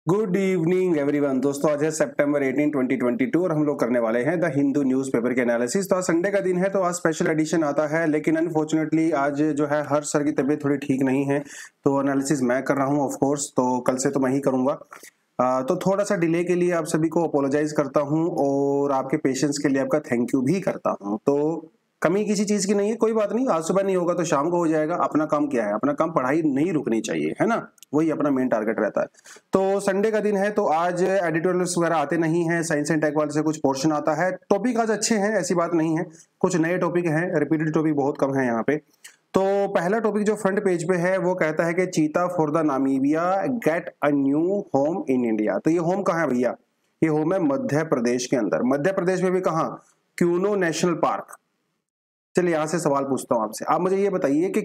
Good evening everyone. दोस्तों आज है सितंबर 18, 2022 और हम लोग करने वाले हैं द हिंदू न्यूज़पेपर के एनालिसिस। तो आज संडे का दिन है तो आज स्पेशल एडिशन आता है, लेकिन अनफॉर्चुनेटली आज जो है हर सर की तबीयत थोड़ी ठीक नहीं है तो एनालिसिस मैं कर रहा हूं ऑफ कोर्स। तो कल से तो मैं ही करूंगा। तो थोड़ा सा डिले के लिए आप सभी को अपोलोजाइज करता हूं और आपके पेशेंस के लिए आपका थैंक यू भी करता हूं। तो कमी किसी चीज की नहीं है, कोई बात नहीं, आज सुबह नहीं होगा तो शाम को हो जाएगा। अपना काम क्या है? अपना काम पढ़ाई नहीं रुकनी चाहिए, है ना, वही अपना मेन टारगेट रहता है। तो संडे का दिन है तो आज एडिटोरियल्स वगैरह आते नहीं है, साइंस एंड टेक वाले से कुछ पोर्शन आता है। टॉपिक आज अच्छे हैं, ऐसी बात नहीं है, कुछ नए टॉपिक हैं, रिपीटेड टॉपिक बहुत कम है यहाँ पे। तो पहला टॉपिक जो फ्रंट पेज पे है वो कहता है कि cheetah for the Namibia get a new home in India. तो ये होम कहाँ है भैया? ये होम है मध्य प्रदेश के अंदर। मध्य प्रदेश में भी कहाँ? Kuno national park. चलिए यहां से सवाल पूछता हूं आपसे, आप मुझे ये बताइए कि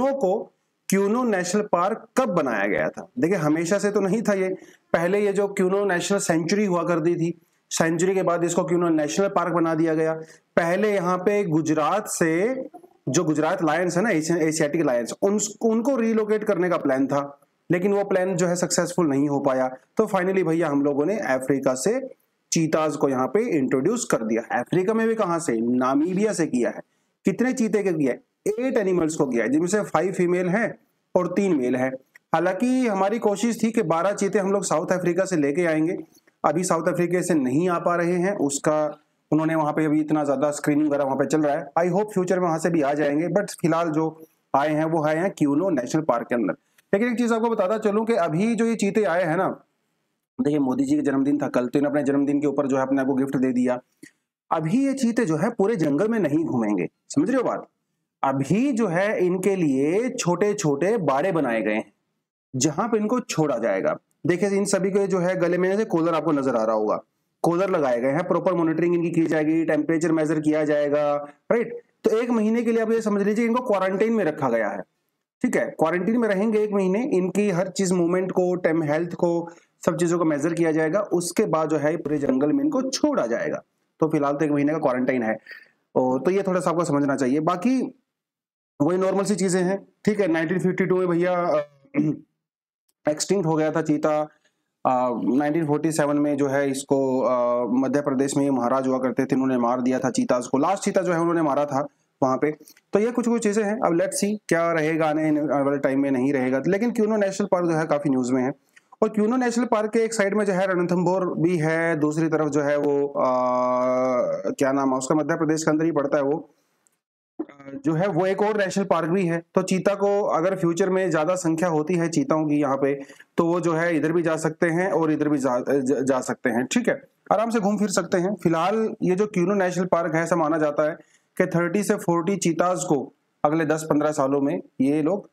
क्यूनो नेशनल पार्क कब बनाया गया था? देखिए हमेशा से तो नहीं था ये, पहले ये जो क्यूनो नेशनल सेंचुरी हुआ करती थी, सेंचुरी के बाद इसको क्यूनो नेशनल पार्क बना दिया गया। पहले यहाँ पे गुजरात से जो गुजरात लायंस है ना, एशियाटिक लायंस, उनको रिलोकेट करने का प्लान था, लेकिन वो प्लान जो है सक्सेसफुल नहीं हो पाया। तो फाइनली भैया हम लोगों ने अफ्रीका से चीताज को यहाँ पे इंट्रोड्यूस कर दिया। अफ्रीका में भी कहां से? नामीबिया से किया है। कितने चीते के किया है? 8 एनिमल्स को किया है, जिनमें से 5 फीमेल हैं और 3 मेल हैं। हालांकि हमारी कोशिश थी कि 12 चीते हम लोग साउथ अफ्रीका से लेके आएंगे, अभी साउथ अफ्रीका से नहीं आ पा रहे हैं। उसका उन्होंने वहां पे अभी इतना ज्यादा स्क्रीनिंग वगैरह वहां पे चल रहा है, आई होप फ्यूचर में वहां से भी आ जाएंगे, बट फिलहाल जो आए हैं वो आए हैं क्यूनो नेशनल पार्क के अंदर। लेकिन एक चीज आपको बताता चलूं कि अभी जो ये चीते आए हैं ना, देखिए मोदी जी का जन्मदिन था कल, तो इन्होंने अपने जन्मदिन के ऊपर जो है अपने आपको गिफ्ट दे दिया। अभी ये चीते जो है पूरे जंगल में नहीं घूमेंगे, समझ रहे हो बात? अभी जो है इनके लिए छोटे छोटे बाड़े बनाए गए हैं जहां पे इनको छोड़ा जाएगा। देखिए इन सभी के जो है गले में से कॉलर आपको नजर आ रहा होगा, कॉलर लगाए गए हैं, प्रॉपर मॉनिटरिंग इनकी की जाएगी, टेम्परेचर मेजर किया जाएगा, राइट। तो 1 महीने के लिए आप ये समझ लीजिए इनको क्वारंटाइन में रखा गया है, ठीक है। क्वारंटीन में रहेंगे 1 महीने, इनकी हर चीज मूवमेंट को, टेम हेल्थ को, सब चीजों को मेजर किया जाएगा। उसके बाद जो है पूरे जंगल में इनको छोड़ा जाएगा। तो फिलहाल तो 1 महीने का क्वारंटाइन है, और तो ये थोड़ा सा आपको समझना चाहिए। बाकी वही नॉर्मल सी चीजें हैं, ठीक है। 1952 में भैया एक्सटिंक्ट हो गया था चीता। 1947 में जो है इसको मध्य प्रदेश में महाराज हुआ करते थे, उन्होंने मार दिया था चीता को। लास्ट चीता जो है उन्होंने मारा था वहां पे। तो ये कुछ कुछ चीजें हैं, अब लेट्स सी क्या रहेगा आने वाले टाइम में, नहीं रहेगा। लेकिन क्यूनो नेशनल पार्क जो है काफी न्यूज में है। और क्यूनो नेशनल पार्क के एक साइड में जो है रणथंभौर भी है, दूसरी तरफ जो है वो क्या नाम है उसका, मध्य प्रदेश के अंदर ही पड़ता है वो, जो है वो एक और नेशनल पार्क भी है। तो चीता को अगर फ्यूचर में ज्यादा संख्या होती है चीताओं की यहाँ पे, तो वो जो है इधर भी जा सकते हैं और इधर भी जा सकते हैं, ठीक है, आराम से घूम फिर सकते हैं। फिलहाल ये जो क्यूनो नेशनल पार्क है, ऐसा माना जाता है कि 30 से 40 चीताज को अगले 10-15 सालों में ये लोग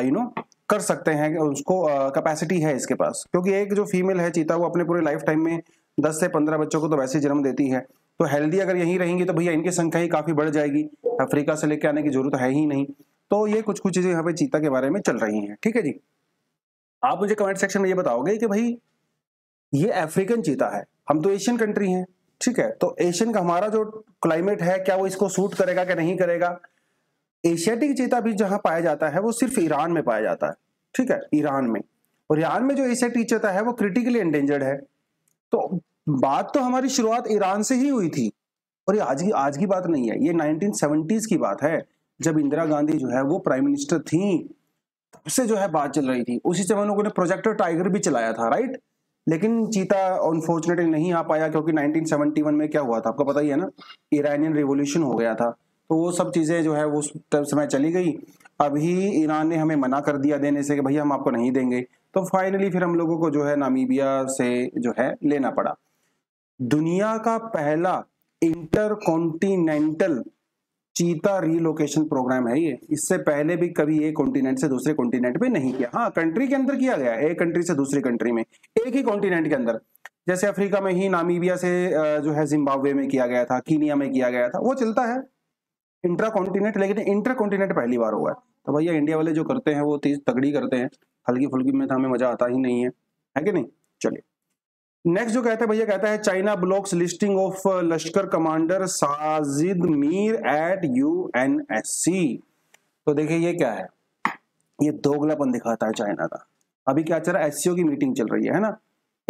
कर सकते हैं, उसको कैपेसिटी है इसके पास। क्योंकि एक जो फीमेल है चीता, वो अपने पूरे लाइफ टाइम में 10 से 15 बच्चों को तो वैसे ही जन्म देती है। तो हेल्दी अगर यहीं रहेंगी तो भैया इनकी संख्या ही काफी बढ़ जाएगी, अफ्रीका से लेके आने की जरूरत है ही नहीं। तो ये कुछ कुछ चीजें यहाँ पे चीता के बारे में चल रही हैं, ठीक है जी। आप मुझे कमेंट सेक्शन में ये बताओगे कि भाई ये अफ्रीकन चीता है, हम तो एशियन कंट्री हैं, ठीक है, तो एशियन का हमारा जो क्लाइमेट है क्या वो इसको सूट करेगा कि नहीं करेगा? एशियाटिक चीता भी जहां पाया जाता है वो सिर्फ ईरान में पाया जाता है, ठीक है, ईरान में। और ईरान में जो एशियाटिक चीता है वो क्रिटिकली एंडेंजर्ड है। तो बात तो हमारी शुरुआत ईरान से ही हुई थी, और ये आज की बात नहीं है, ये 1970s की बात है, जब इंदिरा गांधी जो है वो प्राइम मिनिस्टर थी, तब से जो है बात चल रही थी। उसी समय लोगों ने प्रोजेक्टर टाइगर भी चलाया था, राइट। लेकिन चीता अनफॉर्चुनेटली नहीं आ पाया, क्योंकि 1971 में क्या हुआ था आपको पता ही है ना, ईरानियन रिवॉल्यूशन हो गया था। तो वो सब चीजें जो है वो समय चली गई। अभी ईरान ने हमें मना कर दिया देने से कि भैया हम आपको नहीं देंगे। तो फाइनली फिर हम लोगों को जो है नामीबिया से जो है लेना पड़ा। दुनिया का पहला इंटरकॉन्टिनेंटल चीता रीलोकेशन प्रोग्राम है ये। इससे पहले भी कभी एक कॉन्टिनेंट से दूसरे कॉन्टिनेंट पे नहीं किया। हाँ, कंट्री के अंदर किया गया, एक कंट्री से दूसरी कंट्री में, एक ही कॉन्टिनेंट के अंदर। जैसे अफ्रीका में ही नामीबिया से जो है जिम्बाब्वे में किया गया था, कीनिया में किया गया था, वो चलता है इंट्रा कॉन्टिनेंट। लेकिन इंटर कॉन्टिनेंट पहली बार हुआ है। तो भैया इंडिया वाले जो करते हैं वो तेज तगड़ी करते हैं, हल्की फुल्की में तो हमें मजा आता ही नहीं है कि नहीं। चलिए नेक्स्ट जो कहता है भैया, कहता है China blocks listing of Lashkar commander Sajid Mir at UNSC. तो देखिए ये क्या है, ये दोगलापन दिखाता है चाइना का। अभी क्या चल रहा है, एससीओ की मीटिंग चल रही है ना,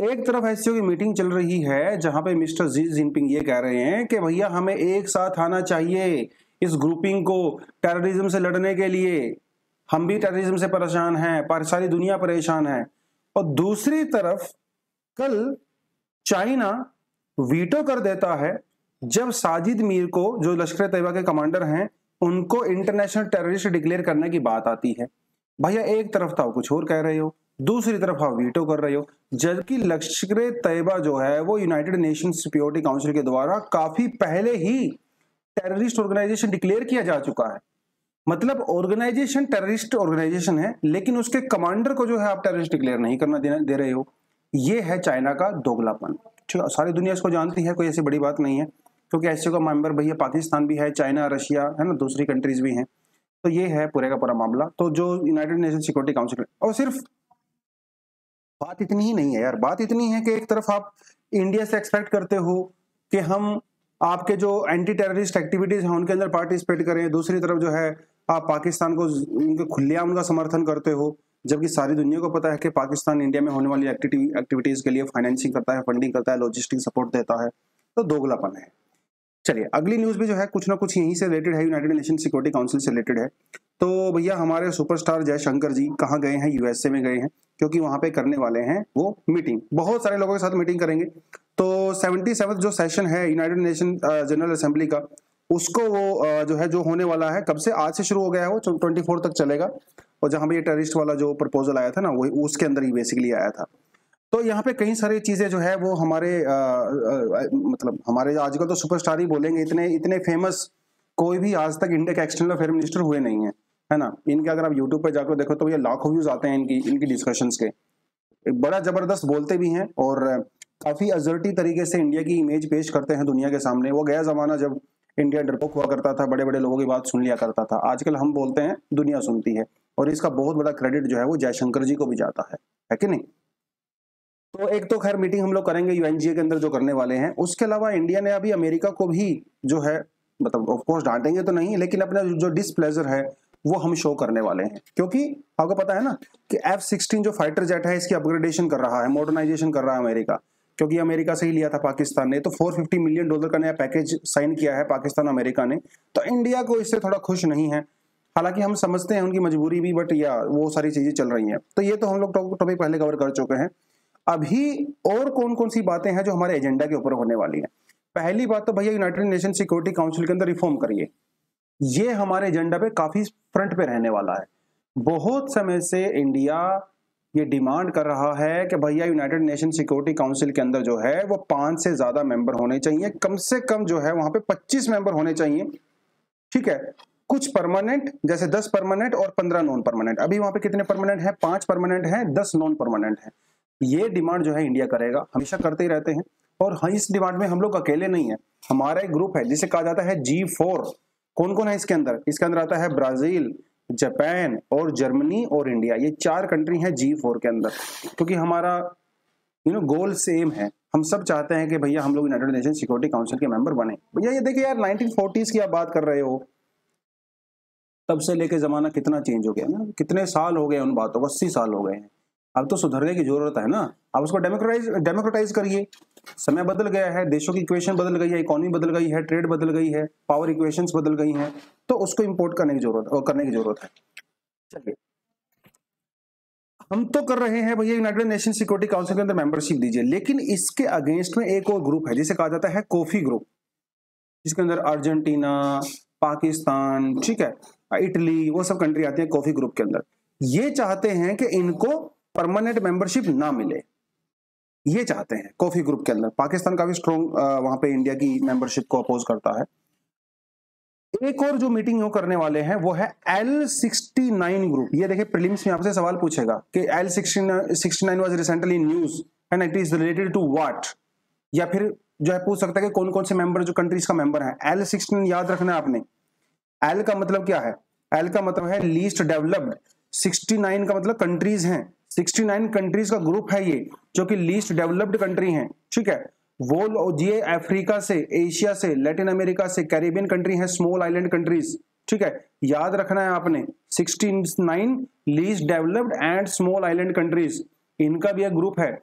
एक तरफ एससीओ की मीटिंग चल रही है जहां पे मिस्टर जी जिनपिंग ये कह रहे हैं कि भैया हमें एक साथ आना चाहिए इस ग्रुपिंग को टेररिज्म से लड़ने के लिए, हम भी टेररिज्म से परेशान हैं, पर सारी दुनिया परेशान है। और दूसरी तरफ कल चाइना वीटो कर देता है जब साजिद मीर को, जो लश्कर तैयबा के कमांडर हैं, उनको इंटरनेशनल टेररिस्ट डिक्लेयर करने की बात आती है। भैया एक तरफ था कुछ और कह रहे हो, दूसरी तरफ आप वीटो कर रहे हो, जबकि लश्कर तैयबा जो है वो यूनाइटेड नेशन सिक्योरिटी काउंसिल के द्वारा काफी पहले ही टेररिस्ट ऑर्गेनाइजेशन डिक्लेयर किया जा चुका है। मतलब ऑर्गेनाइजेशन टेररिस्ट ऑर्गेनाइजेशन है, लेकिन उसके कमांडर को जो है आप टेररिस्ट डिक्लेयर नहीं करना दे रहे हो। ये है चाइना का दोगलापन। ठीक है, सारी दुनिया इसको जानती है, कोई ऐसी बड़ी बात नहीं है, क्योंकि एससीओ का मेंबर भैया पाकिस्तान भी है, चाइना, रशिया है ना, दूसरी कंट्रीज भी हैं। तो ये है पूरे का पूरा मामला। तो जो यूनाइटेड नेशन सिक्योरिटी काउंसिल, और सिर्फ बात इतनी ही नहीं है यार, बात इतनी है कि एक तरफ आप इंडिया से एक्सपेक्ट करते हो कि हम आपके जो एंटी टेररिस्ट एक्टिविटीज हैं उनके अंदर पार्टिसिपेट करें, दूसरी तरफ जो है आप पाकिस्तान को उनके खुलेआम उनका समर्थन करते हो, जबकि सारी दुनिया को पता है कि पाकिस्तान इंडिया में होने वाली एक्टिविटीज के लिए फाइनेंसिंग करता है, फंडिंग करता है, लॉजिस्टिक सपोर्ट देता है। तो दोगलापन है। चलिए अगली न्यूज भी जो है कुछ ना कुछ यहीं से रिलेटेड है, यूनाइटेड नेशन सिक्योरिटी काउंसिल से रिलेटेड है। तो भैया हमारे सुपरस्टार जयशंकर जी कहाँ गए हैं? यूएसए में गए हैं, क्योंकि वहां पे करने वाले हैं वो मीटिंग, बहुत सारे लोगों के साथ मीटिंग करेंगे। तो 77वां जो सेशन है यूनाइटेड नेशन जनरल असेंबली का, उसको वो जो है जो होने वाला है, कब से, आज से शुरू हो गया है, वो 24 तक चलेगा। और जहां पे ये टेररिस्ट वाला जो प्रपोजल आया था ना, वो उसके अंदर ही बेसिकली आया था। तो यहाँ पे कई सारी चीजें जो है वो हमारे मतलब हमारे आजकल तो सुपरस्टार ही बोलेंगे, इतने इतने फेमस कोई भी आज तक इंडिया के एक्सटर्नल अफेयर मिनिस्टर हुए नहीं है ना। इनके अगर आप यूट्यूब पे जाकर देखो तो ये लाखों व्यूज आते हैं इनकी डिस्कशंस के, बड़ा जबरदस्त बोलते भी हैं और काफी असर्टिव तरीके से इंडिया की इमेज पेश करते हैं दुनिया के सामने। वो गया जमाना जब इंडिया डरपोक हुआ करता था, बड़े बड़े लोगों की बात सुन लिया करता था, आजकल हम बोलते हैं दुनिया सुनती है, और इसका बहुत बड़ा क्रेडिट जो है वो जयशंकर जी को भी जाता है कि नहीं। तो एक तो खैर मीटिंग हम लोग करेंगे यूएनजीए के अंदर जो करने वाले हैं, उसके अलावा इंडिया ने अभी अमेरिका को भी जो है, मतलब ऑफकोर्स डांटेंगे तो नहीं, लेकिन अपना जो डिसप्लेजर है वो हम शो करने वाले हैं। क्योंकि आपको पता है ना कि F-16 जो फाइटर जेट है इसकी अपग्रेडेशन कर रहा है, मॉडर्नाइजेशन कर रहा है अमेरिका, क्योंकि अमेरिका से ही लिया था पाकिस्तान ने। तो $450 मिलियन का नया पैकेज साइन किया है पाकिस्तान अमेरिका ने। तो इंडिया को इससे थोड़ा खुश नहीं है, हालांकि हम समझते हैं उनकी मजबूरी भी, बट या वो सारी चीजें चल रही हैं। तो ये तो हम लोग टॉपिक पहले कवर कर चुके हैं। अभी और कौन कौन सी बातें हैं जो हमारे एजेंडा के ऊपर होने वाली हैं? पहली बात तो भैया यूनाइटेड नेशन सिक्योरिटी काउंसिल के अंदर रिफॉर्म करिए, ये हमारे एजेंडा पे काफी फ्रंट पे रहने वाला है। बहुत समय से इंडिया ये डिमांड कर रहा है कि भैया यूनाइटेड नेशन सिक्योरिटी काउंसिल के अंदर जो है वो 5 से ज्यादा मेंबर होने चाहिए, कम से कम जो है वहां पे 25 मेंबर होने चाहिए। ठीक है, कुछ परमानेंट, जैसे 10 परमानेंट और 15 नॉन परमानेंट। अभी वहां पे कितने परमानेंट है? 5 परमानेंट है, 10 नॉन परमानेंट है। ये डिमांड जो है इंडिया करेगा, हमेशा करते ही रहते हैं। और इस डिमांड में हम लोग अकेले नहीं है, हमारा एक ग्रुप है जिसे कहा जाता है G4। कौन कौन है इसके अंदर? इसके अंदर आता है ब्राजील, जापान और जर्मनी और इंडिया, ये 4 कंट्री हैं G4 के अंदर। क्योंकि हमारा गोल सेम है, हम सब चाहते हैं कि भैया हम लोग यूनाइटेड नेशन सिक्योरिटी काउंसिल के मेंबर बने। भैया ये देखिए यार, 1940s की आप बात कर रहे हो, तब से लेके जमाना कितना चेंज हो गया ना, कितने साल हो गए उन बातों को, 80 साल हो गए हैं। अब तो सुधरने की जरूरत है ना, अब उसको डेमोक्रेटाइज करिए। समय बदल गया है, देशों की इक्वेशन बदल गई है, इकोनॉमी बदल गई है, ट्रेड बदल गई है, पावर इक्वेशंस बदल गई हैं, तो उसको इंपोर्ट करने की जरूरत है। चलिए, हम तो कर रहे हैं भैया यूनाइटेड नेशन सिक्योरिटी काउंसिल के अंदर मेंबरशिप दीजिए, लेकिन इसके अगेंस्ट में एक और ग्रुप है जिसे कहा जाता है कॉफी ग्रुप, जिसके अंदर अर्जेंटीना, पाकिस्तान, ठीक है, इटली, वो सब कंट्री आती है कॉफी ग्रुप के अंदर। ये चाहते हैं कि इनको परमानेंट मेंबरशिप ना मिले, ये चाहते हैं कॉफी ग्रुप के अंदर। पाकिस्तान काफी स्ट्रॉन्ग वहां पे इंडिया की मेंबरशिप को अपोज करता है। एक और जो मीटिंग वो करने वाले हैं वो है L69 ग्रुप। ये देखिए, प्रीलिम्स में आपसे सवाल पूछेगा कि L69 was recently in news and it is related to what, या फिर जो है पूछ सकता है कि कौन कौन से मेंबर, जो कंट्रीज का मेंबर है। L69 याद रखना है आपने। L का मतलब क्या है? L का मतलब है लीस्ट डेवलप्ड, 69 का मतलब कंट्रीज हैं, 69 कंट्रीज का ग्रुप है ये, जो कि लीस्ट डेवलप्ड कंट्री हैं। ठीक है, वो ये अफ्रीका से, एशिया से, लैटिन अमेरिका से, कैरिबियन कंट्री हैं, स्मॉल आइलैंड कंट्रीज। ठीक है, याद रखना है आपने, 69 least developed and small island countries, इनका भी एक ग्रुप है।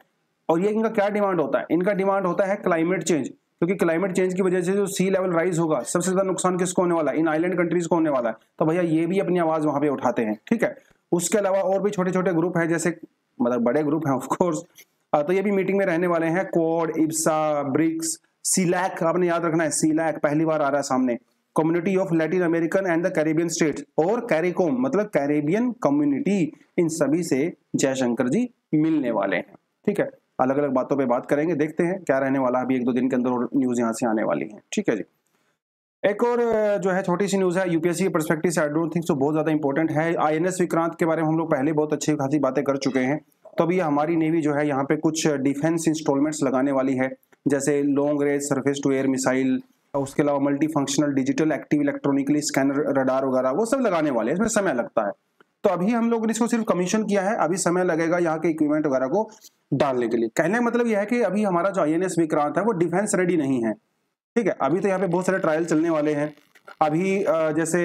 और ये इनका क्या डिमांड होता है, इनका डिमांड होता है क्लाइमेट चेंज, क्योंकि क्लाइमेट चेंज की वजह से जो सी लेवल राइज होगा सबसे ज्यादा नुकसान किसको होने वाला है, इन आइलैंड कंट्रीज को होने वाला है। तो भैया ये भी अपनी आवाज वहां पे उठाते हैं, ठीक है। उसके अलावा और भी छोटे छोटे ग्रुप हैं, जैसे मतलब बड़े ग्रुप हैं ऑफकोर्स, तो ये भी मीटिंग में रहने वाले हैं। क्वाड, इब्सा, ब्रिक्स, सीलैक, आपने याद रखना है, सीलैक पहली बार आ रहा है सामने, community of Latin American and the Caribbean states, और कैरिकोम मतलब कैरिबियन कम्युनिटी, इन सभी से जयशंकर जी मिलने वाले हैं, ठीक है। अलग अलग बातों पे बात करेंगे, देखते हैं क्या रहने वाला है, अभी 1-2 दिन के अंदर न्यूज यहाँ से आने वाली है, ठीक है जी। एक और जो है छोटी सी न्यूज है यूपीएससी के पर्सपेक्टिव से, आई डोंट थिंक सो बहुत ज्यादा इंपॉर्टेंट है। आईएनएस विक्रांत के बारे में हम लोग पहले बहुत अच्छी खासी बातें कर चुके हैं। तो अभी हमारी नेवी जो है यहाँ पे कुछ डिफेंस इंस्टॉलमेंट्स लगाने वाली है, जैसे long range surface to air missile, उसके अलावा multi functional digital active electronically scanner radar वगैरह, वो सब लगाने वाले हैं। इसमें समय लगता है, तो अभी हम लोगों ने इसको सिर्फ कमीशन किया है, अभी समय लगेगा यहाँ के इक्विपमेंट वगैरह को डालने के लिए। कहने का मतलब यह है कि अभी हमारा जो आईएनएस विक्रांत है वो डिफेंस रेडी नहीं है, ठीक है। अभी तो यहाँ पे बहुत सारे ट्रायल चलने वाले हैं। अभी जैसे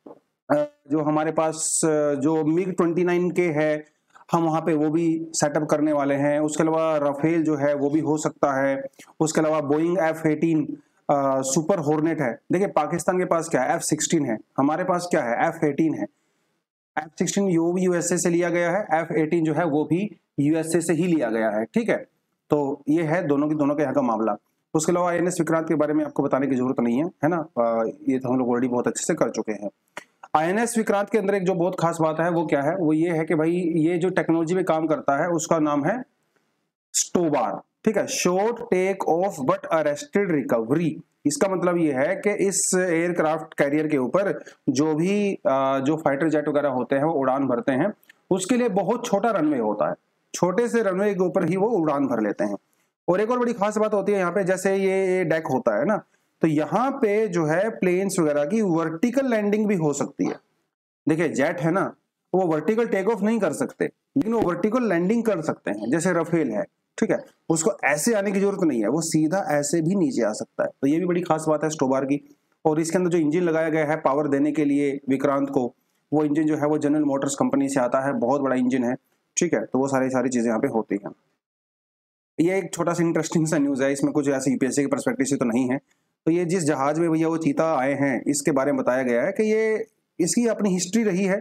जो हमारे पास जो मिग 29 के है, हम वहाँ पे वो भी सेटअप करने वाले हैं। उसके अलावा राफेल जो है वो भी हो सकता है। उसके अलावा बोइंग F-18 सुपर हॉर्नेट है। देखिए पाकिस्तान के पास क्या है, F-16 है, हमारे पास क्या है, F-18 है। F-16 वो भी यूएसए से लिया गया है, F-18 जो है वो भी यूएसए से ही लिया गया है, ठीक है। तो ये है दोनों के यहाँ का मामला। उसके अलावा आईएनएस विक्रांत के बारे में आपको बताने की जरूरत नहीं है ना, ये तो हम लोग ऑलरेडी बहुत अच्छे से कर चुके हैं। आईएनएस विक्रांत के अंदर एक जो बहुत खास बात है वो क्या है, वो ये है कि भाई ये जो टेक्नोलॉजी में काम करता है उसका नाम है स्टोबार, ठीक है, short take off but arrested recovery. इसका मतलब ये है कि इस एयरक्राफ्ट कैरियर के ऊपर जो भी जो फाइटर जेट वगैरह होते हैं वो उड़ान भरते हैं, उसके लिए बहुत छोटा रनवे होता है, छोटे से रनवे के ऊपर ही वो उड़ान भर लेते हैं। और एक और बड़ी खास बात होती है यहाँ पे, जैसे ये डेक होता है ना, तो यहाँ पे जो है प्लेन्स वगैरह की वर्टिकल लैंडिंग भी हो सकती है। देखिए जेट है ना, वो वर्टिकल टेक ऑफ नहीं कर सकते, लेकिन वो वर्टिकल लैंडिंग कर सकते हैं, जैसे रफेल है, ठीक है। उसको ऐसे आने की जरूरत नहीं है, वो सीधा ऐसे भी नीचे आ सकता है। तो ये भी बड़ी खास बात है स्टोबार की। और इसके अंदर जो इंजन लगाया गया है पावर देने के लिए विक्रांत को, वो इंजन जो है वो जनरल मोटर्स कंपनी से आता है, बहुत बड़ा इंजन है, ठीक है। तो वो सारी चीजें यहाँ पे होती हैं। ये एक छोटा सा इंटरेस्टिंग सा न्यूज है, इसमें कुछ ऐसे यूपीएससी के पर्सपेक्टिव से तो नहीं है। तो ये जिस जहाज में भैया वो चीता आए हैं, इसके बारे में बताया गया है कि ये इसकी अपनी हिस्ट्री रही है।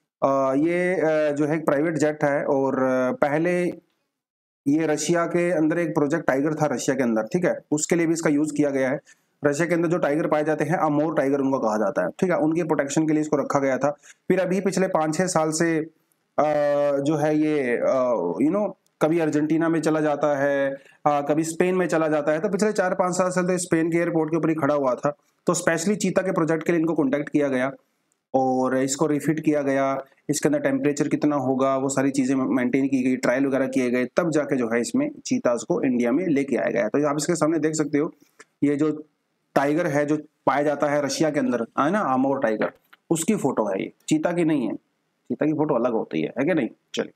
ये जो है एक प्राइवेट जेट है, और पहले ये रशिया के अंदर एक प्रोजेक्ट टाइगर था रशिया के अंदर, ठीक है, उसके लिए भी इसका यूज किया गया है। रशिया के अंदर जो टाइगर पाए जाते हैं अमोर टाइगर उनको कहा जाता है, ठीक है, उनके प्रोटेक्शन के लिए इसको रखा गया था। फिर अभी पिछले 5-6 साल से जो है ये कभी अर्जेंटीना में चला जाता है, कभी स्पेन में चला जाता है। तो पिछले 4-5 साल से तो स्पेन के एयरपोर्ट के ऊपर ही खड़ा हुआ था। तो स्पेशली चीता के प्रोजेक्ट के लिए इनको कॉन्टैक्ट किया गया और इसको रिफिट किया गया, इसके अंदर टेम्परेचर कितना होगा वो सारी चीजें मेंटेन की गई, ट्रायल वगैरह किए गए, तब जाके जो है इसमें चीताज को इंडिया में लेके आया गया। तो आप इसके सामने देख सकते हो, ये जो टाइगर है जो पाया जाता है रशिया के अंदर है ना, अमोर टाइगर, उसकी फोटो है ये, चीता की नहीं है। चीता की फोटो अलग होती है कि नहीं। चलिए,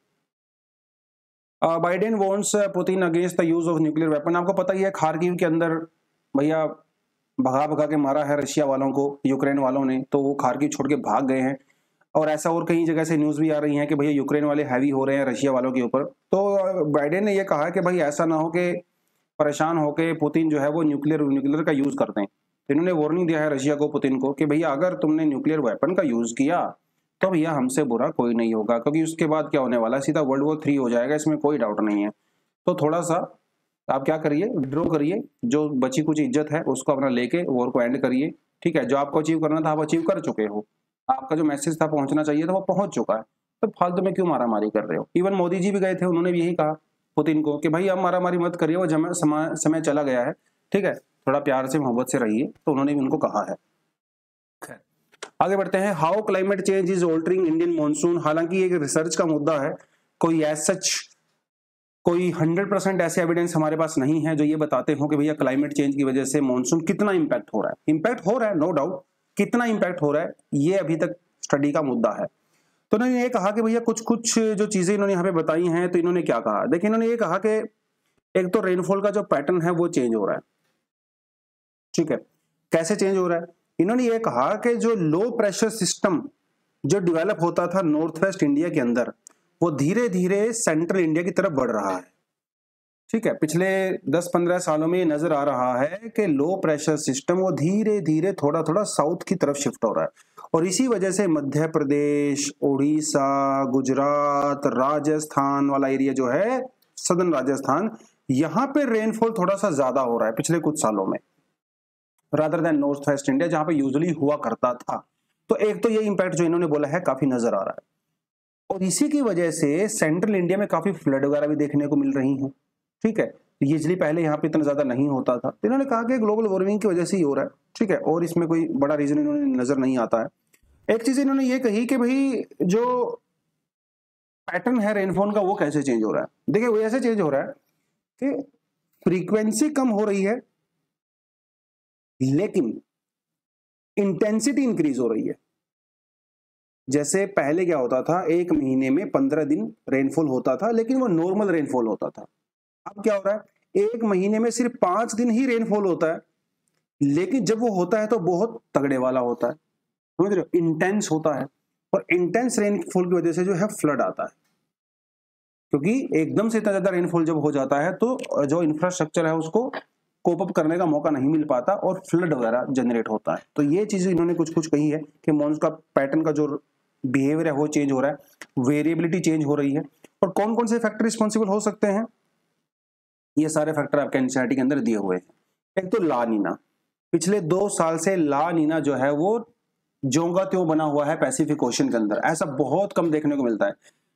Biden wants Putin against the use of nuclear weapon. आपको पता ही है खार्किव के अंदर भैया भगा के मारा है रशिया वालों को यूक्रेन वालों ने, तो वो खार्किव छोड़ के भाग गए हैं। और ऐसा और कई जगह से न्यूज भी आ रही है कि भैया यूक्रेन वाले हैवी हो रहे हैं रशिया वालों के ऊपर। तो बाइडेन ने यह कहा कि भाई ऐसा ना हो कि परेशान होके पुतिन जो है वो न्यूक्लियर का यूज करते हैं। तो इन्होंने वार्निंग दिया है रशिया को, पुतिन को, कि भैया अगर तुमने न्यूक्लियर वेपन का यूज किया तो भैया हमसे बुरा कोई नहीं होगा, क्योंकि उसके बाद क्या होने वाला है, सीधा वर्ल्ड वॉर 3 हो जाएगा, इसमें कोई डाउट नहीं है। तो थोड़ा सा आप क्या करिए, विड्रॉ करिए, जो बची कुछ इज्जत है उसको अपना लेके वॉर को एंड करिए, ठीक है। जो आपको अचीव करना था आप अचीव कर चुके हो, आपका जो मैसेज था पहुंचना चाहिए था वो पहुंच चुका है, तो फालतू में क्यों मारामारी कर रहे हो। इवन मोदी जी भी गए थे, उन्होंने भी यही कहा पुतिन को कि भाई आप मारामारी मत करिए, वो समय चला गया है, ठीक है, थोड़ा प्यार से मोहब्बत से रहिए। तो उन्होंने भी उनको कहा है। आगे बढ़ते हैं। How climate change is altering Indian monsoon. हालांकि एक रिसर्च का मुद्दा है, कोई एज सच कोई 100% ऐसे एविडेंस हमारे पास नहीं है जो ये बताते हो कि भैया क्लाइमेट चेंज की वजह से मॉनसून कितना इंपैक्ट हो रहा है। इंपैक्ट हो रहा है, नो डाउट, कितना इंपैक्ट हो रहा है ये अभी तक स्टडी का मुद्दा है। तो इन्होंने ये कहा कि भैया कुछ जो चीजें इन्होंने यहाँ पे बताई हैं, तो इन्होंने क्या कहा, देखिए इन्होंने ये कहा कि एक तो रेनफॉल का जो पैटर्न है वो चेंज हो रहा है, ठीक है। कैसे चेंज हो रहा है, इन्होंने ये कहा कि जो लो प्रेशर सिस्टम जो डेवलप होता था नॉर्थ वेस्ट इंडिया के अंदर, वो धीरे धीरे सेंट्रल इंडिया की तरफ बढ़ रहा है। ठीक है, पिछले 10-15 सालों में ये नजर आ रहा है कि लो प्रेशर सिस्टम वो धीरे धीरे थोड़ा थोड़ा साउथ की तरफ शिफ्ट हो रहा है, और इसी वजह से मध्य प्रदेश, उड़ीसा, गुजरात, राजस्थान वाला एरिया जो है, सदर्न राजस्थान, यहाँ पे रेनफॉल थोड़ा सा ज्यादा हो रहा है पिछले कुछ सालों में, rather than north west India जहां पे यूजुअली हुआ करता था। तो एक तो ये इंपैक्ट जो इन्होंने बोला है काफी नजर आ रहा है, और इसी की वजह से सेंट्रल इंडिया में काफी फ्लड वगैरह भी देखने को मिल रही है। ठीक है, यूजली पहले यहाँ पे इतना ज्यादा नहीं होता था, तो इन्होंने कहा कि ग्लोबल वार्मिंग की वजह से ही हो रहा है। ठीक है, और इसमें कोई बड़ा रीजन इन्होंने नजर नहीं आता है। एक चीज इन्होंने ये कही कि भाई जो पैटर्न है रेनफॉल का वो कैसे चेंज हो रहा है। देखिए, वो ऐसे चेंज हो रहा है कि फ्रीक्वेंसी कम हो रही है लेकिन इंटेंसिटी इंक्रीज हो रही है। जैसे पहले क्या होता था, एक महीने में 15 दिन रेनफॉल होता था लेकिन वो नॉर्मल रेनफॉल होता था। अब क्या हो रहा है, एक महीने में सिर्फ 5 दिन ही रेनफॉल होता है, लेकिन जब वो होता है तो बहुत तगड़े वाला होता है, समझ रहे हो, इंटेंस होता है। और इंटेंस रेनफॉल की वजह से जो है फ्लड आता है, क्योंकि एकदम से इतना ज्यादा रेनफॉल जब हो जाता है तो जो इंफ्रास्ट्रक्चर है उसको कोप अप करने का मौका नहीं मिल पाता और फ्लड वगैरह जनरेट होता है। तो ये चीजें इन्होंने कुछ कुछ कही है कि मॉनसून का पैटर्न का जो बिहेवियर है वो चेंज हो रहा है, वेरिएबिलिटी चेंज हो रही है। और कौन कौन से फैक्टर रिस्पॉन्सिबल हो सकते हैं, ये सारे फैक्टर आपके एनसीईआरटी के अंदर दिए हुए हैं। एक तो ला नीना, पिछले 2 साल से ला नीना जो है वो ज्यों का त्यों बना हुआ है पैसिफिक ओशन के अंदर, ऐसा बहुत कम देखने को मिलता है।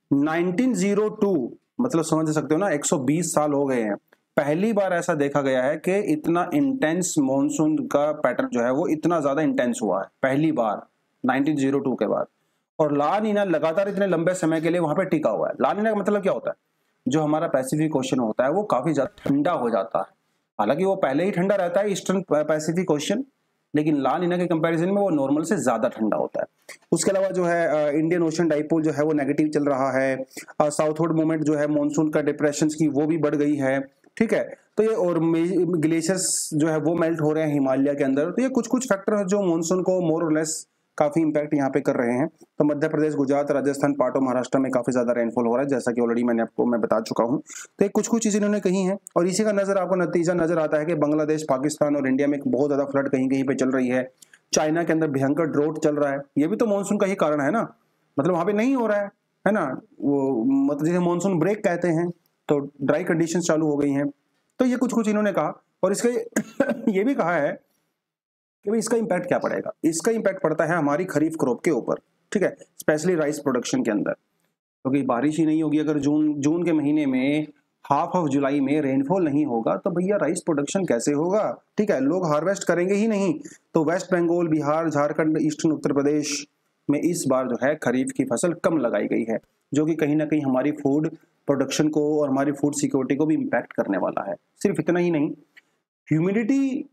1902 मतलब समझ सकते हो ना, 120 साल हो गए हैं, पहली बार ऐसा देखा गया है कि इतना इंटेंस मॉनसून का पैटर्न जो है वो इतना ज्यादा इंटेंस हुआ है, पहली बार 1902 के बाद। और ला नीना लगातार इतने लंबे समय के लिए वहां पे टिका हुआ है। ला नीना का मतलब क्या होता है, जो हमारा पैसिफिक ओशन होता है वो काफी ज्यादा ठंडा हो जाता है। हालांकि वो पहले ही ठंडा रहता है ईस्टर्न पैसिफिक ओशन, लेकिन ला नीना के कंपैरिजन में वो नॉर्मल से ज्यादा ठंडा होता है। उसके अलावा जो है इंडियन ओशन डाइपोल जो है वो नेगेटिव चल रहा है। साउथवर्ड मूवमेंट जो है मॉनसून का डिप्रेशन की वो भी बढ़ गई है। ठीक है, तो ये और ग्लेशियर्स जो है वो मेल्ट हो रहे हैं हिमालय के अंदर। तो ये कुछ कुछ फैक्टर है जो मॉनसून को मोर और लेस काफी इंपैक्ट यहाँ पे कर रहे हैं। तो मध्य प्रदेश, गुजरात, राजस्थान, पार्ट ऑफ महाराष्ट्र में काफी ज्यादा रेनफॉल हो रहा है, जैसा कि ऑलरेडी मैं बता चुका हूँ। तो कुछ कुछ चीजें इन्होंने कही हैं, और इसी का आपको नतीजा नजर आता है कि बांग्लादेश, पाकिस्तान और इंडिया में बहुत ज्यादा फ्लड कहीं कहीं पे चल रही है। चाइना के अंदर भयंकर ड्रोट चल रहा है, ये भी तो मानसून का ही कारण है ना, मतलब वहां पे नहीं हो रहा है ना, वो मतलब जिसे मानसून ब्रेक कहते हैं, तो ड्राई कंडीशंस चालू हो गई हैं। तो ये कुछ कुछ इन्होंने कहा, और इसका ये भी कहा है कि भाई इसका इंपैक्ट क्या पड़ेगा। इसका इंपैक्ट पड़ता है हमारी खरीफ क्रॉप के ऊपर। ठीक है, स्पेशली राइस प्रोडक्शन के अंदर, क्योंकि बारिश ही नहीं होगी। अगर जून के महीने में हाफ ऑफ जुलाई में रेनफॉल नहीं होगा तो भैया राइस प्रोडक्शन कैसे होगा। ठीक है, लोग हार्वेस्ट करेंगे ही नहीं। तो वेस्ट बंगाल, बिहार, झारखंड, ईस्टर्न उत्तर प्रदेश में इस बार जो है खरीफ की फसल कम लगाई गई है, जो कि कहीं ना कहीं हमारी फूड प्रोडक्शन को और हमारी फूड सिक्योरिटी को भी इम्पैक्ट करने वाला है। सिर्फ इतना ही नहीं, ह्यूमिडिटी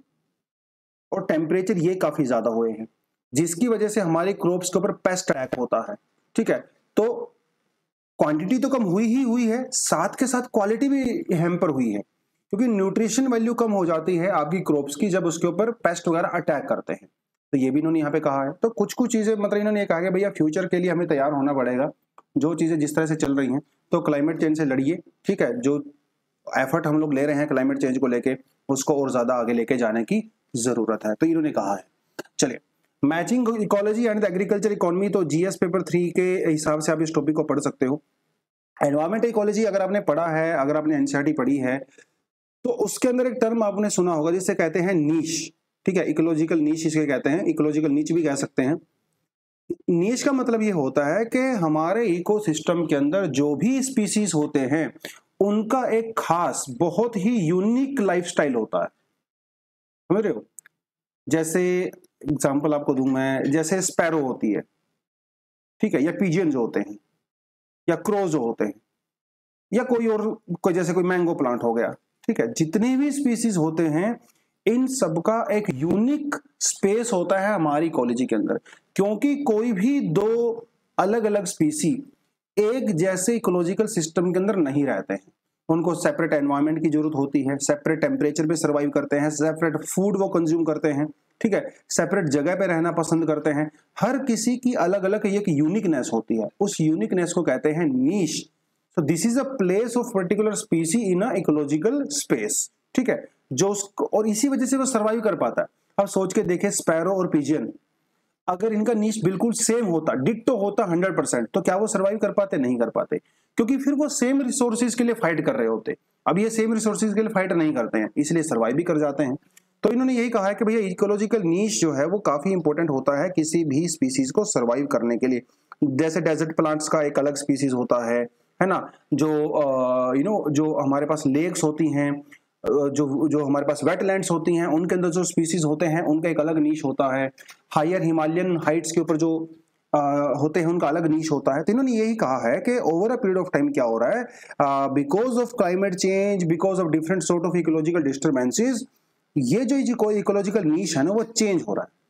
और टेम्परेचर ये काफी ज्यादा हुए हैं, जिसकी वजह से हमारे क्रॉप्स के ऊपर पेस्ट अटैक होता है। ठीक है, तो क्वांटिटी तो कम हुई ही हुई है, साथ के साथ क्वालिटी भी हैम्पर हुई है, क्योंकि न्यूट्रिशन वैल्यू कम हो जाती है आपकी क्रॉप्स की जब उसके ऊपर पेस्ट वगैरह अटैक करते हैं। तो ये भी इन्होंने यहाँ पे कहा है। तो कुछ कुछ चीजें मतलब इन्होंने ये कहा कि भैया फ्यूचर के लिए हमें तैयार होना पड़ेगा, जो चीजें जिस तरह से चल रही हैं, तो क्लाइमेट चेंज से लड़िए। ठीक है, जो एफर्ट हम लोग ले रहे हैं क्लाइमेट चेंज को लेके, उसको और ज्यादा आगे लेके जाने की जरूरत है, तो इन्होंने कहा है। चलिए, matching ecology and agriculture economy, तो जीएस पेपर 3 के हिसाब से आप इस टॉपिक को पढ़ सकते हो। एनवायरमेंट इकोलॉजी अगर आपने पढ़ा है, अगर आपने एनसीईआरटी पढ़ी है, तो उसके अंदर एक टर्म आपने सुना होगा जिसे कहते हैं नीश। ठीक है, इकोलॉजिकल नीश इसे कहते हैं, इकोलॉजिकल नीच भी कह सकते हैं। नीश का मतलब ये होता है कि हमारे इकोसिस्टम के अंदर जो भी स्पीसीज होते हैं उनका एक खास बहुत ही यूनिक लाइफस्टाइल होता है, समझ रहे हो। जैसे एग्जांपल आपको दूं मैं, जैसे स्पैरो होती है, ठीक है, या पिजियन जो होते हैं, या क्रो जो होते हैं, या कोई जैसे कोई मैंगो प्लांट हो गया। ठीक है, जितने भी स्पीसीज होते हैं इन सबका एक यूनिक स्पेस होता है हमारी इकोलॉजी के अंदर, क्योंकि कोई भी दो अलग अलग स्पीसी एक जैसे इकोलॉजिकल सिस्टम के अंदर नहीं रहते हैं। उनको सेपरेट एनवायरनमेंट की जरूरत होती है, सेपरेट टेम्परेचर पे सर्वाइव करते हैं, सेपरेट फूड वो कंज्यूम करते हैं। ठीक है, सेपरेट जगह पे रहना पसंद करते हैं। हर किसी की अलग अलग एक यूनिकनेस होती है, उस यूनिकनेस को कहते हैं niche. So this is a place of particular species in a ecological space, ठीक है, जो उसको, और इसी वजह से वो सर्वाइव कर पाता है। अब सोच के देखे स्पैरो और पिजियन, अगर इनका नीश बिल्कुल सेम होता, डिट्टो होता 100%, तो क्या वो सर्वाइव कर पाते? नहीं कर पाते, क्योंकि फिर वो सेम रिसोर्सेज के लिए फाइट कर रहे होते। अब ये सेम रिसोर्सेज के लिए फाइट नहीं करते हैं, इसलिए सर्वाइव भी कर जाते हैं। तो इन्होंने यही कहा है कि भैया इकोलॉजिकल नीश जो है वो काफी इंपॉर्टेंट होता है किसी भी स्पीसीज को सर्वाइव करने के लिए। जैसे डेजर्ट प्लांट्स का एक अलग स्पीसीज होता है ना, जो जो हमारे पास लेक्स होती हैं, जो जो हमारे पास वेटलैंड्स होती हैं, उनके अंदर जो स्पीसीज होते हैं उनका एक अलग नीश होता है। हायर हिमालयन हाइट्स के ऊपर जो होते हैं उनका अलग नीश होता है। तो इन्होंने यही कहा है कि over a period of time क्या हो रहा है, because of climate change, because of different sort of ecological disturbances, ये जो कोई इकोलॉजिकल नीश है ना वो चेंज हो रहा है।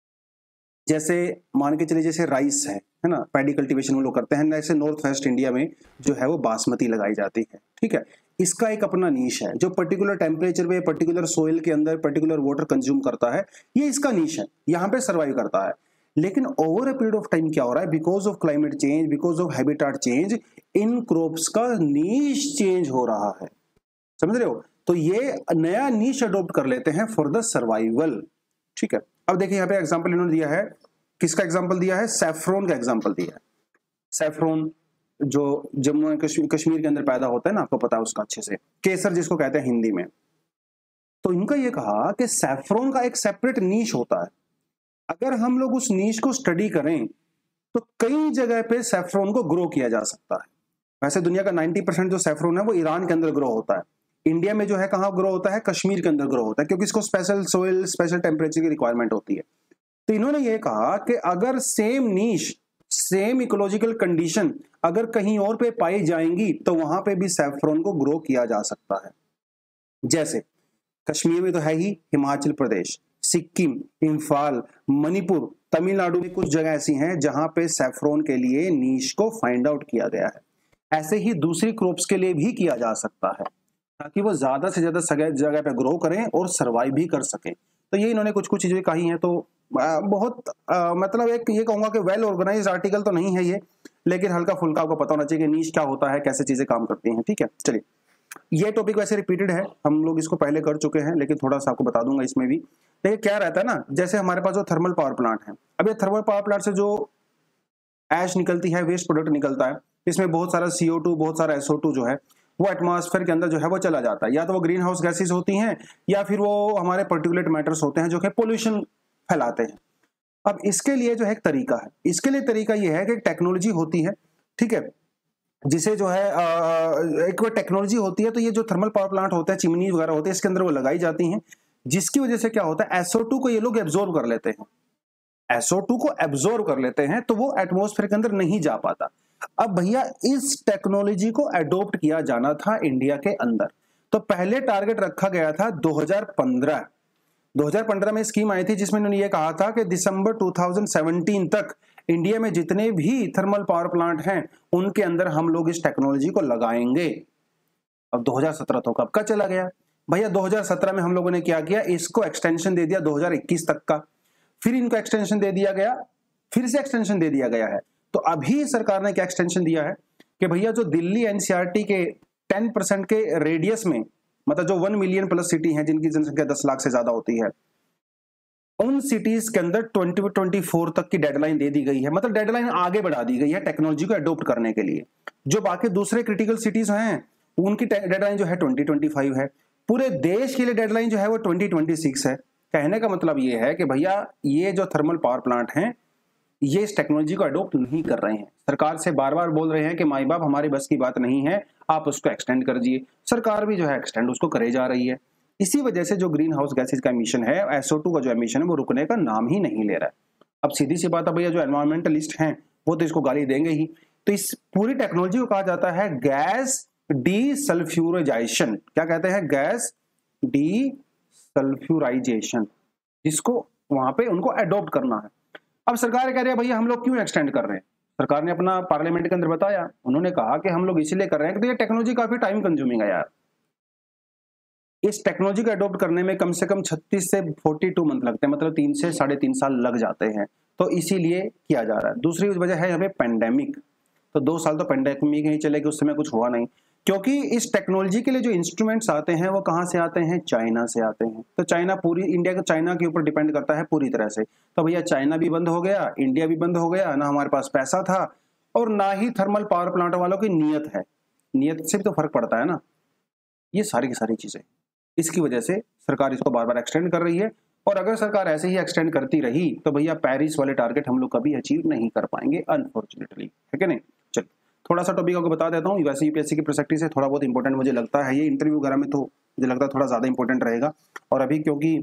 जैसे मान के चलिए जैसे राइस है ना, पैडी कल्टीवेशन वो लोग करते हैं, जैसे नॉर्थ वेस्ट इंडिया में जो है वो बासमती लगाई जाती है, ठीक है, इसका एक अपना नीश है जो पर्टिकुलर टेम्परेचर पे, पर्टिकुलर सोइल के अंदर पर्टिकुलर वाटर कंज्यूम करता है, ये इसका नीश है, यहाँ पे सर्वाइव करता है। लेकिन over a period of time क्या हो रहा है, because of climate change, because of habitat change, इन क्रॉप्स का नीश चेंज हो रहा है, समझ रहे हो? तो ये नया नीश अडॉप्ट कर लेते हैं फॉर द सर्वाइवल, ठीक है। अब देखिए यहाँ पे एग्जांपल इन्होंने दिया है, किसका एग्जांपल दिया है? सैफ्रॉन का एग्जांपल दिया है। सैफ्रॉन जो जम्मू एंड कश्मीर के अंदर पैदा होता है ना, आपको पता है उसका अच्छे से, केसर जिसको कहते हैं हिंदी में। तो इनका ये कहा कि सैफ्रॉन का एक सेपरेट नीश होता है, अगर हम लोग उस नीश को स्टडी करें तो कई जगह पे सैफ्रॉन को ग्रो किया जा सकता है। वैसे दुनिया का 90% जो सैफ्रॉन है वो ईरान के अंदर ग्रो होता है। इंडिया में जो है कहाँ ग्रो होता है? कश्मीर के अंदर ग्रो होता है, क्योंकि इसको स्पेशल सोइल, स्पेशल टेम्परेचर की रिक्वायरमेंट होती है। तो इन्होंने ये कहा कि अगर same niche, same ecological condition अगर कहीं और पे पाई जाएंगी तो वहां पे भी सैफ्रॉन को ग्रो किया जा सकता है। जैसे कश्मीर में तो है ही, हिमाचल प्रदेश, सिक्किम, इम्फाल, मणिपुर, तमिलनाडु में कुछ जगह ऐसी हैं जहां पे सैफ्रॉन के लिए नीश को फाइंड आउट किया गया है। ऐसे ही दूसरी क्रॉप्स के लिए भी किया जा सकता है, ताकि वो ज्यादा से ज्यादा जगह पे ग्रो करें और सर्वाइव भी कर सकें। तो ये इन्होंने कुछ कुछ चीजें कही हैं। तो बहुत मतलब एक ये कहूंगा कि वेल ऑर्गेनाइज्ड आर्टिकल तो नहीं है ये, लेकिन हल्का फुल्का आपको पता होना चाहिए कि नीश क्या होता है, कैसे चीजें काम करती हैं, ठीक है। चलिए, ये टॉपिक वैसे रिपीटेड है, हम लोग इसको पहले कर चुके हैं, लेकिन थोड़ा सा आपको बता दूंगा इसमें भी। देखिए क्या रहता है ना, जैसे हमारे पास जो थर्मल पावर प्लांट है, अब ये थर्मल पावर प्लांट से जो ऐश निकलती है, वेस्ट प्रोडक्ट निकलता है, इसमें बहुत सारा CO2, बहुत सारा SO2 जो है वो एटमॉस्फेयर के अंदर जो है वो चला जाता है। या तो वो ग्रीन हाउस गैसेज होती हैं, या फिर वो हमारे पर्टिकुलेट मैटर्स होते हैं जो कि पोल्यूशन फैलाते हैं। अब इसके लिए जो है एक तरीका है, इसके लिए तरीका ये है कि एक टेक्नोलॉजी होती है, ठीक है, जिसे जो है एक वो टेक्नोलॉजी होती है। तो ये जो थर्मल पावर प्लांट होता है, चिमनी वगैरह होते हैं, इसके अंदर वो लगाई जाती हैं, जिसकी वजह से क्या होता है, SO2 को ये लोग एब्जॉर्ब कर लेते हैं, SO2 को एब्जॉर्ब कर लेते हैं, तो वो एटमॉस्फेयर के अंदर नहीं जा पाता। अब भैया इस टेक्नोलॉजी को अडॉप्ट किया जाना था इंडिया के अंदर। तो पहले टारगेट रखा गया था 2015 में स्कीम आई थी, जिसमें उन्होंने ये कहा था कि दिसंबर 2017 तक इंडिया में जितने भी थर्मल पावर प्लांट हैं उनके अंदर हम लोग इस टेक्नोलॉजी को लगाएंगे। अब 2017 तो कब का चला गया भैया। 2017 में हम लोगों ने क्या किया, इसको एक्सटेंशन दे दिया 2021 तक का, फिर इनको एक्सटेंशन दे दिया गया, फिर से एक्सटेंशन दे दिया गया है। तो अभी सरकार ने क्या एक्सटेंशन दिया है कि भैया जो दिल्ली NCRT के 10% के रेडियस में, मतलब जो 1 मिलियन प्लस सिटी हैं जिनकी जनसंख्या 10 लाख से ज्यादा होती है, उन सिटीज के अंदर 2024 तक की डेडलाइन दे दी गई है। मतलब डेडलाइन आगे बढ़ा दी गई है टेक्नोलॉजी को अडॉप्ट करने के लिए। जो बाकी दूसरे क्रिटिकल सिटीज हैं उनकी डेडलाइन जो है 2025 है, पूरे देश के लिए डेडलाइन जो है वो 2026 है। कहने का मतलब ये है कि भैया ये जो थर्मल पावर प्लांट हैं ये इस टेक्नोलॉजी को अडॉप्ट नहीं कर रहे हैं। सरकार से बार बार बोल रहे हैं कि माई बाप हमारी बस की बात नहीं है, आप उसको एक्सटेंड कर दीजिए। सरकार भी जो है एक्सटेंड उसको करे जा रही है। इसी वजह से जो ग्रीन हाउस गैसेज का एमिशन है, SO2 का जो एमिशन है, वो रुकने का नाम ही नहीं ले रहा है। अब सीधी सी बात है भैया, जो एनवायरमेंटलिस्ट हैं वो तो इसको गाली देंगे ही। तो इस पूरी टेक्नोलॉजी को कहा जाता है गैस डीसल्फ्यूराइजेशन। क्या कहते हैं? गैस डीसल्फ्यूराइजेशन, जिसको वहां पे उनको अडॉप्ट करना है। अब सरकार कह रही है भैया हम लोग क्यों एक्सटेंड कर रहे हैं। सरकार ने अपना पार्लियामेंट के अंदर बताया, उन्होंने कहा कि हम लोग इसीलिए कर रहे हैं कि ये टेक्नोलॉजी काफी टाइम कंज्यूमिंग है यार। इस टेक्नोलॉजी को अडॉप्ट करने में कम से कम 36 से 42 मंथ लगते हैं, मतलब 3 से 3.5 साल लग जाते हैं। तो इसीलिए किया जा रहा है। दूसरी वजह है यहाँ पे पेंडेमिक। तो 2 साल तो पेंडेमिक ही चले गए, उस समय कुछ हुआ नहीं, क्योंकि इस टेक्नोलॉजी के लिए जो इंस्ट्रूमेंट्स आते हैं वो कहाँ से आते हैं, चाइना से आते हैं। तो चाइना पूरी इंडिया का चाइना के ऊपर डिपेंड करता है पूरी तरह से। तो भैया चाइना भी बंद हो गया, इंडिया भी बंद हो गया, ना हमारे पास पैसा था और ना ही थर्मल पावर प्लांट वालों की नीयत है। नीयत से भी तो फर्क पड़ता है ना। ये सारी की सारी चीजें, इसकी वजह से सरकार इसको बार बार एक्सटेंड कर रही है। और अगर सरकार ऐसे ही एक्सटेंड करती रही तो भैया पेरिस वाले टारगेट हम लोग कभी अचीव नहीं कर पाएंगे, अनफॉर्चुनेटली, है कि नहीं। चलिए थोड़ा सा टॉपिक आपको बता देता हूँ। वैसे यूपीएससी की पर्सपेक्टिव से थोड़ा बहुत इंपॉर्टेंट मुझे लगता है, ये इंटरव्यू वगैरह में तो मुझे लगता है थोड़ा ज्यादा इंपॉर्टेंट रहेगा। और अभी क्योंकि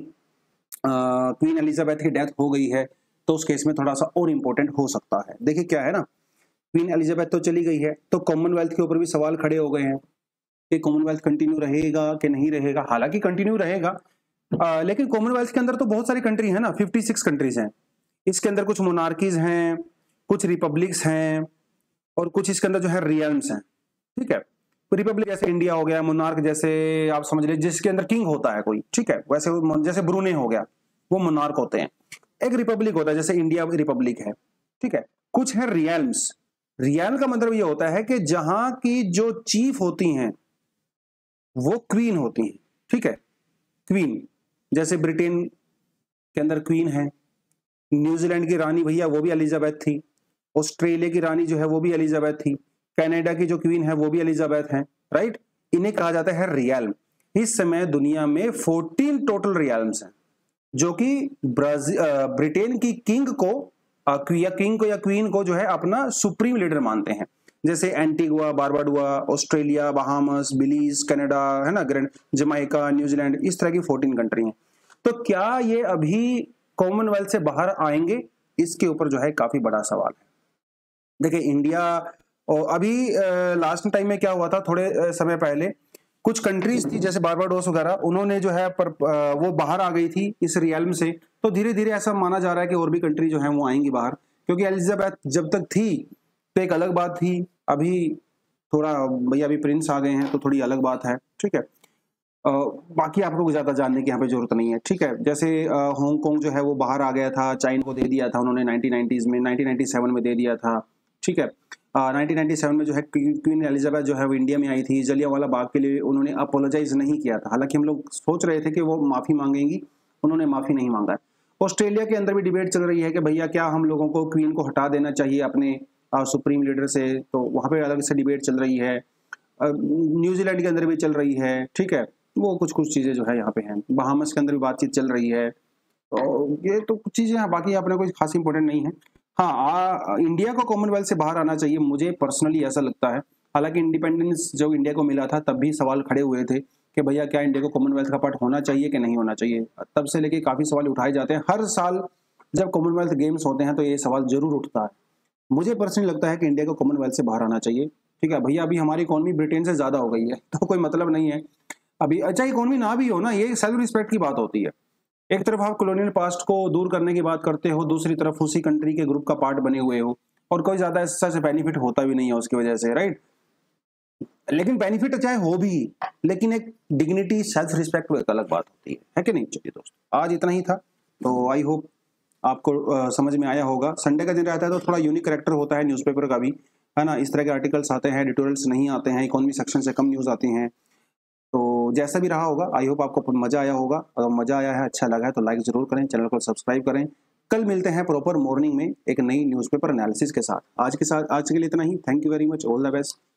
क्वीन एलिजाबेथ की डेथ हो गई है तो उस केस में थोड़ा सा और इम्पोर्टेंट हो सकता है। देखिए क्या है ना, क्वीन एलिजाबेथ तो चली गई है तो कॉमनवेल्थ के ऊपर भी सवाल खड़े हो गए हैं कि कॉमनवेल्थ कंटिन्यू रहेगा कि नहीं रहेगा। हालांकि कंटिन्यू रहेगा, लेकिन कॉमनवेल्थ के अंदर तो बहुत सारी कंट्री है ना, 56 कंट्रीज हैं। इसके अंदर कुछ मोनार्कीज हैं, कुछ रिपब्लिक्स हैं और कुछ इसके अंदर जो है रियल्म्स हैं। ठीक है, रिपब्लिक जैसे इंडिया हो गया, मोनार्क जैसे आप समझ लीजिए जिसके अंदर किंग होता है कोई, ठीक है, वैसे जैसे ब्रूने हो गया वो मोनार्क होते हैं। एक रिपब्लिक होता है जैसे इंडिया रिपब्लिक है, ठीक है। कुछ है रियल्म्स। रियल का मतलब ये होता है कि जहां की जो चीफ होती हैं वो क्वीन होती हैं, ठीक है, क्वीन। जैसे ब्रिटेन के अंदर क्वीन है, न्यूजीलैंड की रानी भैया वो भी एलिजाबेथ थी, ऑस्ट्रेलिया की रानी जो है वो भी एलिजाबेथ थी, कनाडा की जो क्वीन है वो भी एलिजाबेथ है, राइट। इन्हें कहा जाता है रियल्म। इस समय दुनिया में 14 टोटल रियल्म्स हैं जो कि ब्रिटेन की किंग को या क्वीन को जो है अपना सुप्रीम लीडर मानते हैं। जैसे Antigua, Barbuda, Australia, Bahamas, Belize, Canada, है ना, ग्रैंड जमाइका, न्यूजीलैंड, इस तरह की 14 कंट्री हैं। तो क्या ये अभी कॉमनवेल्थ से बाहर आएंगे, इसके ऊपर जो है काफी बड़ा सवाल है। देखिए इंडिया और अभी लास्ट टाइम में क्या हुआ था, थोड़े समय पहले कुछ कंट्रीज थी जैसे बारबाडोस वगैरह, उन्होंने जो है वो बाहर आ गई थी इस रियल्म से। तो धीरे धीरे ऐसा माना जा रहा है कि और भी कंट्री जो है वो आएंगी बाहर, क्योंकि एलिजाबेथ जब तक थी तो एक अलग बात थी, अभी थोड़ा भैया अभी प्रिंस आ गए हैं तो थोड़ी अलग बात है, ठीक है। बाकी आप लोग ज्यादा जानने की यहाँ पे जरूरत नहीं है, ठीक है। जैसे हांगकांग जो है वो बाहर आ गया था, चाइना को दे दिया था उन्होंने 1990s में, 1997 में दे दिया था, ठीक है। 1997 में जो है क्वीन एलिजाबेथ जो है वो इंडिया में आई थी, जलियांवाला बाग के लिए उन्होंने अपोलोजाइज नहीं किया था। हालांकि हम लोग सोच रहे थे कि वो माफी मांगेंगी, उन्होंने माफी नहीं मांगा है। ऑस्ट्रेलिया के अंदर भी डिबेट चल रही है कि भैया क्या हम लोगों को क्वीन को हटा देना चाहिए अपने सुप्रीम लीडर से, तो वहाँ पे अलग से डिबेट चल रही है। न्यूजीलैंड के अंदर भी चल रही है, ठीक है। वो कुछ चीजें जो है यहाँ पे हैं, बहामस के अंदर भी बातचीत चल रही है। तो ये तो कुछ चीजें हैं, बाकी अपने कोई खास इंपॉर्टेंट नहीं है। हाँ, इंडिया को कॉमनवेल्थ से बाहर आना चाहिए, मुझे पर्सनली ऐसा लगता है। हालांकि इंडिपेंडेंस जब इंडिया को मिला था तब भी सवाल खड़े हुए थे कि भैया क्या इंडिया को कॉमनवेल्थ का पार्ट होना चाहिए कि नहीं होना चाहिए। तब से लेके काफी सवाल उठाए जाते हैं, हर साल जब कॉमनवेल्थ गेम्स होते हैं तो ये सवाल जरूर उठता है। मुझे पर्सनली लगता है कि इंडिया को कॉमनवेल्थ से बाहर आना चाहिए, ठीक है भैया। अभी हमारी इकोनॉमी ब्रिटेन से ज्यादा हो गई है तो कोई मतलब नहीं है अभी, अच्छा इकोनॉमी ना भी हो ना, ये सेल्फ रिस्पेक्ट की बात होती है। एक तरफ आप कॉलोनियल पास्ट को दूर करने की बात करते हो, दूसरी तरफ उसी कंट्री के ग्रुप का पार्ट बने हुए हो, और कोई ज्यादा ऐसा से बेनिफिट होता भी नहीं है उसकी वजह से, राइट। लेकिन बेनिफिट चाहे हो भी, लेकिन एक डिग्निटी, सेल्फ रिस्पेक्ट एक अलग बात होती है कि नहीं। चलिए दोस्तों, आज इतना ही था, तो आई होप आपको समझ में आया होगा। संडे का दिन रहता है तो थोड़ा यूनिक कैरेक्टर होता है न्यूज़पेपर का भी, है ना। इस तरह के आर्टिकल्स आते हैं, एडिटोरियल्स नहीं आते हैं, इकोनॉमी सेक्शन से कम न्यूज़ आती हैं। तो जैसा भी रहा होगा, आई होप आपको मजा आया होगा। अगर मजा आया है, अच्छा लगा है तो लाइक जरूर करें, चैनल को सब्सक्राइब करें। कल मिलते हैं प्रॉपर मॉर्निंग में एक नई न्यूज़पेपर एनालिसिस के साथ। आज के लिए इतना ही। Thank you very much, all the best.